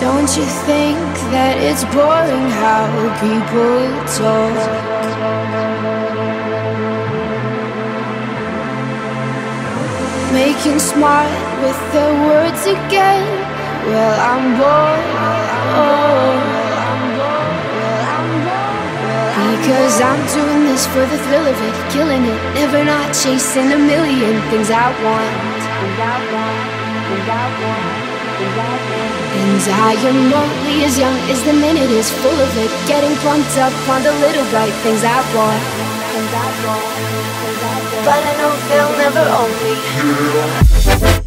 Don't you think that it's boring how people talk? Making smart with their words again. Well, I'm bored. Because I'm doing this for the thrill of it, killing it, never not chasing a million things I want. And I am only as young as the minute is full of it, getting pumped up on the little bright things I want. But I know they'll never own me.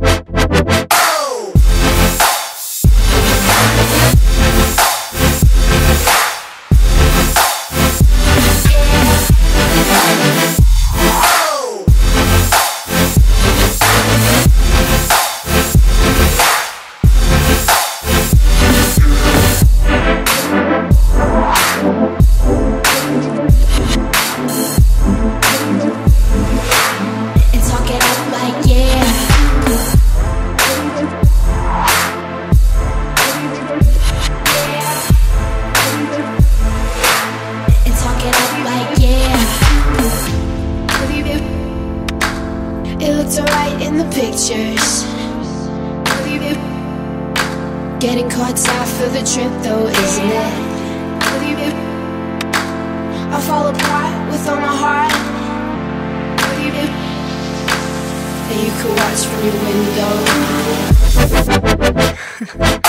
It looked alright in the pictures. Getting caught half of the trip though, isn't it? I'll fall apart with all my heart. And you could watch from your window.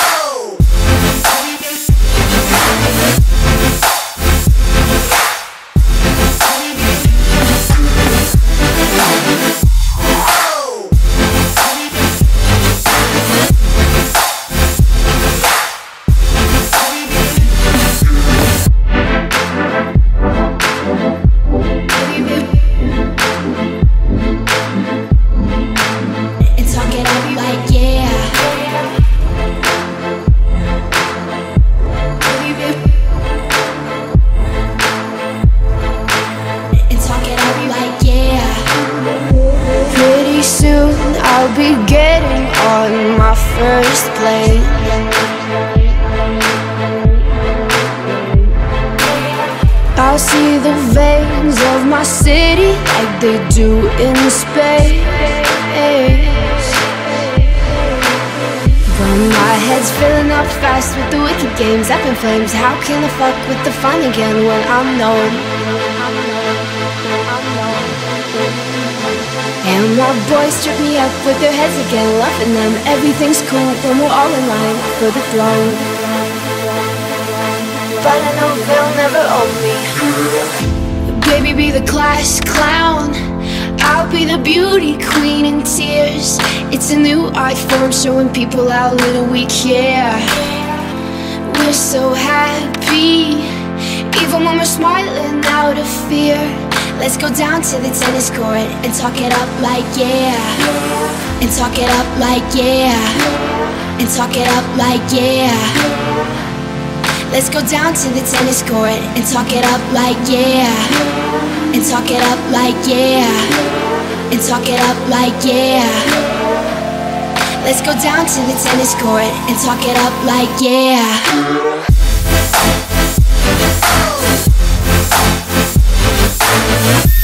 I'll be getting on my first plane. I'll see the veins of my city like they do in space. But my head's filling up fast with the wicked games up in flames. How can I fuck with the fun again when I'm known? And my boys strip me up with their heads again, loving them. Everything's cool when we're all in line for the throne. But I know they'll never own me. Baby, be the class clown, I'll be the beauty queen in tears. It's a new art form showing people how little we care. We're so happy, even when we're smiling out of fear. Let's go down to the tennis court and talk it up like yeah. And talk it up like yeah. And talk it up like yeah. Let's go down to the tennis court and talk it up like yeah. And talk it up like yeah. And talk it up like yeah. Let's go down to the tennis court and talk it up like yeah.